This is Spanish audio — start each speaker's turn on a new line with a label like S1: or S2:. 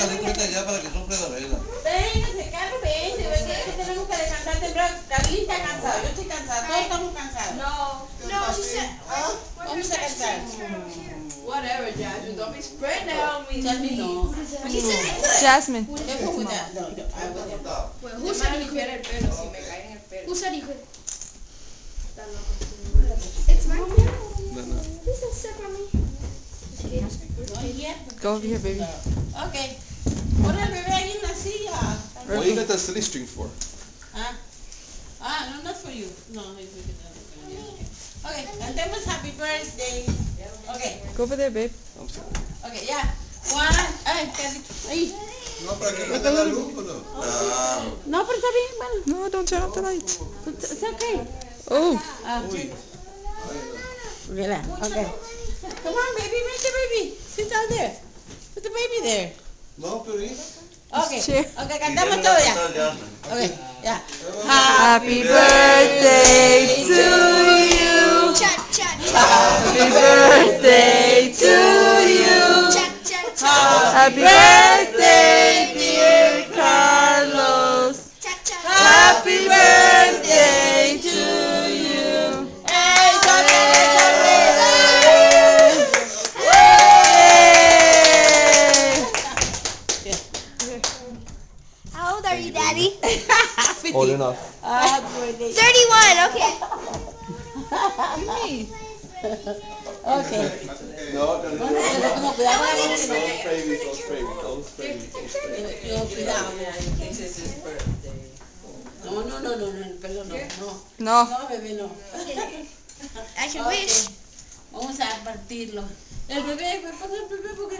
S1: salir ahorita ya para que sople la vela.
S2: Véngase, Carlos, vente, vente, que tenemos que descansar temprano. Carlín está cansado, yo estoy cansada, todos estamos cansados.
S3: No, she said.
S2: Vamos a cansar.
S3: Whatever, Jasmine. Don't be spreading that on me.
S2: Jasmine, no.
S3: She said he could.
S4: Jasmine.
S2: Careful with that. No, I wouldn't.
S3: Well, who said he could? El pelo, si me cae en el pelo.
S5: Who said he could?
S3: It's my pelo.
S1: No.
S5: This is sick on me.
S2: No yet.
S4: Go over here, baby.
S2: Okay. Pon el bebé ahí en la silla.
S1: What you got that silly string for?
S2: No, not for you. No, it's for you. Okay, cantemos happy birthday. Okay,
S4: Go over there, babe.
S1: I'm sorry.
S2: okay, ya. One, ahí.
S1: No, para que prenda la luz, ¿o no?
S2: No, pero está bien, bueno.
S4: No, don't turn off the lights.
S2: It's okay.
S4: Oh.
S2: Relax. Okay. Come on, baby, make the baby. Sit down there. Put the baby there.
S1: No, pero
S2: Okay.
S4: Chair.
S2: Okay, cantamos todo ya. Okay, ya.
S4: Happy birthday to you.
S5: Chat, chat,
S4: Happy birthday to you.
S5: chat, chat,
S4: Happy birthday, dear Carlos.
S5: chat, chat.
S4: Happy birthday to you.
S2: Hey,
S5: How old are you, Daddy?
S1: old enough.
S2: Happy birthday.
S5: 31, okay.
S2: Okay.
S1: No,
S2: Pero como cuidado con la
S1: Don't
S2: boca.
S1: spray me, don't spray me, don't spray me, don't spray me.
S2: Yo, cuidado. No, el pelo no.
S4: No.
S2: No, bebé, no.
S5: I can wish.
S2: Vamos a partirlo. El bebé, ponga el bebé porque